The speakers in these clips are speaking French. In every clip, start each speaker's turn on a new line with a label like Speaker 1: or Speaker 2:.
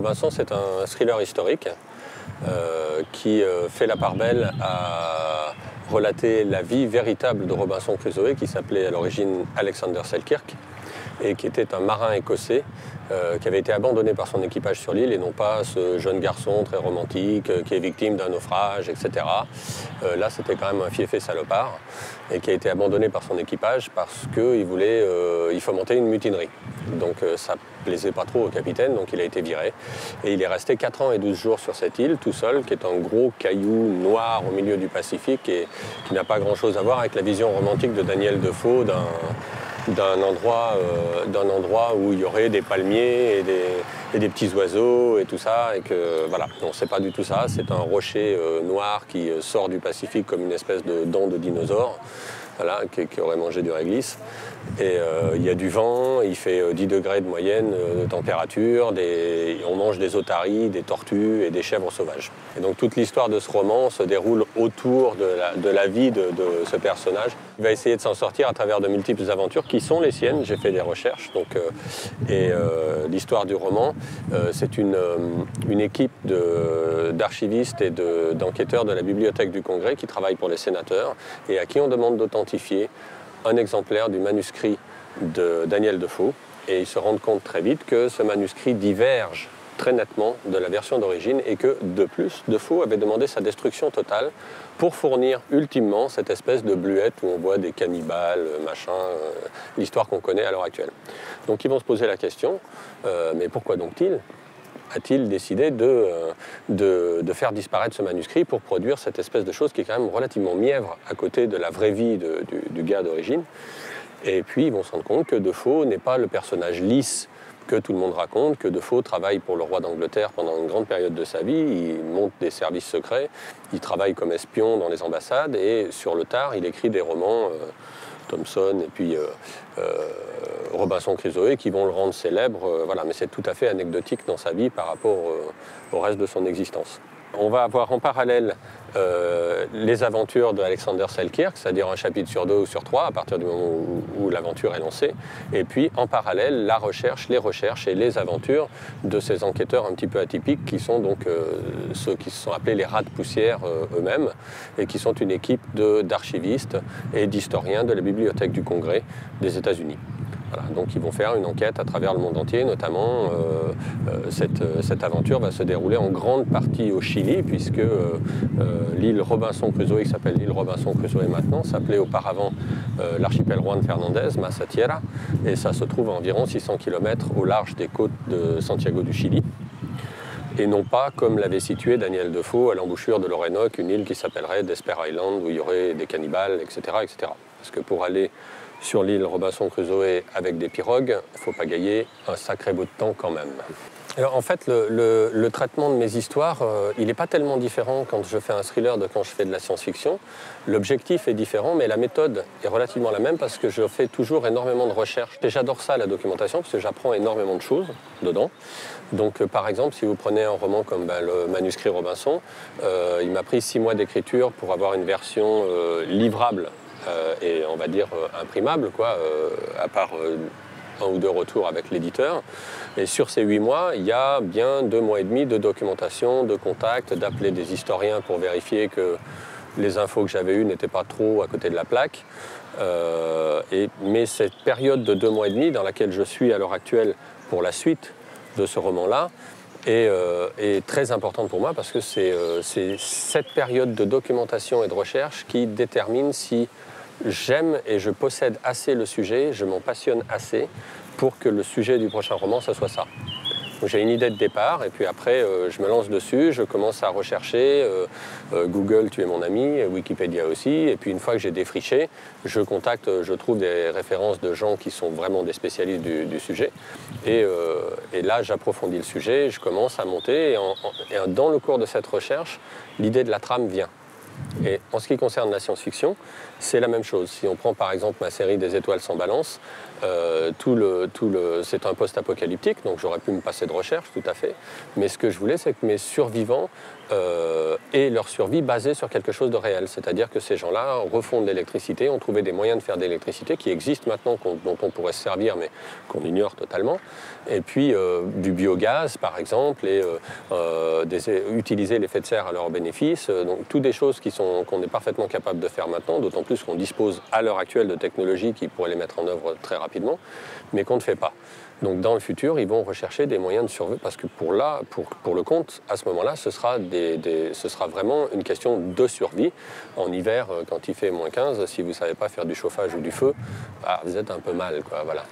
Speaker 1: Robinson, c'est un thriller historique qui fait la part belle à relater la vie véritable de Robinson Crusoe, qui s'appelait à l'origine Alexander Selkirk, et qui était un marin écossais qui avait été abandonné par son équipage sur l'île, et non pas ce jeune garçon très romantique qui est victime d'un naufrage, etc. Là, c'était quand même un fiefé salopard, et qui a été abandonné par son équipage parce qu'il voulait y fomenter une mutinerie. Donc ça plaisait pas trop au capitaine, donc il a été viré. Et il est resté 4 ans et 12 jours sur cette île, tout seul, qui est un gros caillou noir au milieu du Pacifique, et qui n'a pas grand-chose à voir avec la vision romantique de Daniel Defoe d'un endroit où il y aurait des palmiers et des petits oiseaux et tout ça, et que voilà, non, c'est pas du tout ça, c'est un rocher noir qui sort du Pacifique comme une espèce de dent de dinosaure, voilà, qui aurait mangé du réglisse. Et il y a du vent, il fait 10 degrés de moyenne de température, on mange des otaries, des tortues et des chèvres sauvages. Et donc toute l'histoire de ce roman se déroule autour de la vie de ce personnage. Il va essayer de s'en sortir à travers de multiples aventures qui sont les siennes. J'ai fait des recherches. L'histoire du roman, c'est une équipe d'archivistes et d'enquêteurs de la Bibliothèque du Congrès qui travaillent pour les sénateurs et à qui on demande d'authentifier un exemplaire du manuscrit de Daniel Defoe, et ils se rendent compte très vite que ce manuscrit diverge très nettement de la version d'origine, et que, de plus, Defoe avait demandé sa destruction totale pour fournir ultimement cette espèce de bluette où on voit des cannibales, machin, l'histoire qu'on connaît à l'heure actuelle. Donc ils vont se poser la question, mais pourquoi donc a-t-il décidé de faire disparaître ce manuscrit pour produire cette espèce de chose qui est quand même relativement mièvre à côté de la vraie vie du gars d'origine. Et puis ils vont se rendre compte que Defoe n'est pas le personnage lisse que tout le monde raconte, que Defoe travaille pour le roi d'Angleterre pendant une grande période de sa vie, il monte des services secrets, il travaille comme espion dans les ambassades, et sur le tard il écrit des romans, Thompson et puis Robinson Crusoe, qui vont le rendre célèbre, voilà, mais c'est tout à fait anecdotique dans sa vie par rapport au reste de son existence. On va avoir en parallèle les aventures d'Alexander Selkirk, c'est-à-dire un chapitre sur 2 ou sur 3 à partir du moment où l'aventure est lancée, et puis en parallèle les recherches et les aventures de ces enquêteurs un petit peu atypiques qui sont donc ceux qui se sont appelés les rats de poussière eux-mêmes, et qui sont une équipe d'archivistes et d'historiens de la Bibliothèque du Congrès des États-Unis. Voilà, donc ils vont faire une enquête à travers le monde entier, notamment cette aventure va se dérouler en grande partie au Chili, puisque l'île Robinson Crusoe, qui s'appelle l'île Robinson Crusoe maintenant, s'appelait auparavant l'archipel Juan Fernandez, Masa Tierra, et ça se trouve à environ 600 km au large des côtes de Santiago du Chili, et non pas comme l'avait situé Daniel Defoe à l'embouchure de l'Orénoque, une île qui s'appellerait Despair Island, où il y aurait des cannibales, etc., etc. Parce que pour aller sur l'île Robinson Crusoe avec des pirogues, il ne faut pas gagner un sacré bout de temps quand même. Alors, en fait, le traitement de mes histoires, il n'est pas tellement différent quand je fais un thriller de quand je fais de la science-fiction. L'objectif est différent, mais la méthode est relativement la même parce que je fais toujours énormément de recherches. Et j'adore ça, la documentation, parce que j'apprends énormément de choses dedans. Donc, par exemple, si vous prenez un roman comme le manuscrit Robinson, il m'a pris 6 mois d'écriture pour avoir une version livrable et on va dire imprimable, quoi, à part 1 ou 2 retours avec l'éditeur. Et sur ces 8 mois, il y a bien 2 mois et demi de documentation, de contacts, d'appeler des historiens pour vérifier que les infos que j'avais eues n'étaient pas trop à côté de la plaque. Mais cette période de 2 mois et demi dans laquelle je suis à l'heure actuelle pour la suite de ce roman-là est très importante pour moi, parce que c'est cette période de documentation et de recherche qui détermine si j'aime et je possède assez le sujet, je m'en passionne assez pour que le sujet du prochain roman, ce soit ça. J'ai une idée de départ, et puis après, je me lance dessus, je commence à rechercher, Google, tu es mon ami, Wikipédia aussi, et puis une fois que j'ai défriché, je trouve des références de gens qui sont vraiment des spécialistes du sujet, et là, j'approfondis le sujet, je commence à monter, et dans le cours de cette recherche, l'idée de la trame vient. Et en ce qui concerne la science-fiction, c'est la même chose. Si on prend par exemple ma série des Étoiles sans balance, c'est un post-apocalyptique, donc j'aurais pu me passer de recherche, tout à fait. Mais ce que je voulais, c'est que mes survivants et leur survie basée sur quelque chose de réel. C'est-à-dire que ces gens-là refont de l'électricité, ont trouvé des moyens de faire de l'électricité qui existent maintenant, dont on pourrait se servir, mais qu'on ignore totalement. Et puis du biogaz, par exemple, et utiliser l'effet de serre à leur bénéfice. Donc, toutes des choses qu'on est parfaitement capable de faire maintenant, d'autant plus qu'on dispose à l'heure actuelle de technologies qui pourraient les mettre en œuvre très rapidement, mais qu'on ne fait pas. Donc dans le futur, ils vont rechercher des moyens de survie, parce que pour le compte, à ce moment-là, ce sera vraiment une question de survie. En hiver, quand il fait moins 15, si vous ne savez pas faire du chauffage ou du feu, vous êtes un peu mal, quoi, voilà.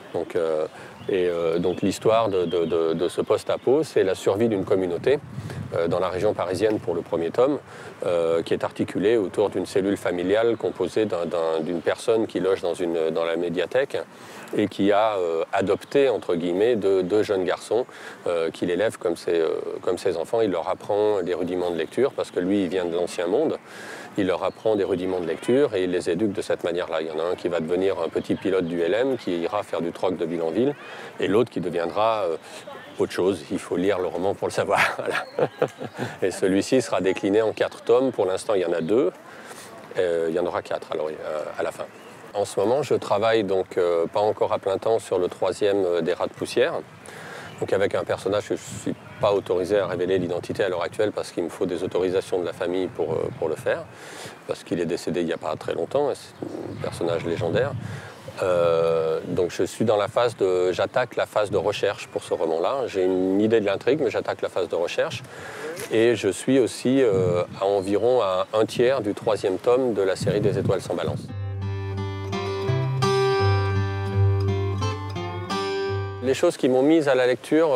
Speaker 1: Donc l'histoire de ce post-apo, c'est la survie d'une communauté dans la région parisienne pour le premier tome, qui est articulée autour d'une cellule familiale composée d'une personne qui loge dans la médiathèque et qui a adopté, entre guillemets, deux jeunes garçons qu'il élève comme ses enfants. Il leur apprend des rudiments de lecture, parce que lui, il vient de l'ancien monde. Il leur apprend des rudiments de lecture et il les éduque de cette manière-là. Il y en a un qui va devenir un petit pilote du LM, qui ira faire du troc de ville en ville, et l'autre qui deviendra autre chose. Il faut lire le roman pour le savoir. Voilà. Et celui-ci sera décliné en 4 tomes. Pour l'instant, il y en a 2. Il y en aura 4 alors, à la fin. En ce moment, je travaille donc pas encore à plein temps sur le 3e des Rats de poussière. Donc avec un personnage que je ne suis pas autorisé à révéler l'identité à l'heure actuelle, parce qu'il me faut des autorisations de la famille pour le faire, parce qu'il est décédé il n'y a pas très longtemps, et c'est un personnage légendaire. Donc je suis dans j'attaque la phase de recherche pour ce roman-là. J'ai une idée de l'intrigue, mais j'attaque la phase de recherche. Et je suis aussi à environ à 1/3 du 3e tome de la série des Étoiles sans balance. Les choses qui m'ont mis à la lecture,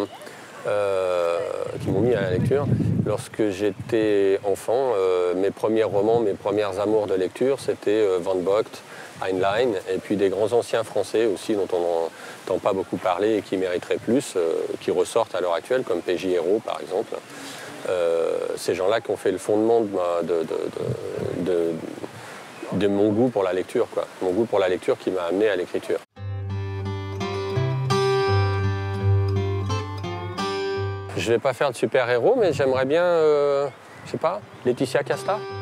Speaker 1: lorsque j'étais enfant, mes premiers romans, mes premières amours de lecture, c'était Van Vogt, Heinlein, et puis des grands anciens français aussi dont on n'entend pas beaucoup parler et qui mériteraient plus, qui ressortent à l'heure actuelle, comme P.J. Hérault par exemple. Ces gens-là qui ont fait le fondement de mon goût pour la lecture, quoi. Mon goût pour la lecture qui m'a amené à l'écriture. Je ne vais pas faire de super-héros, mais j'aimerais bien, je sais pas, Laetitia Casta.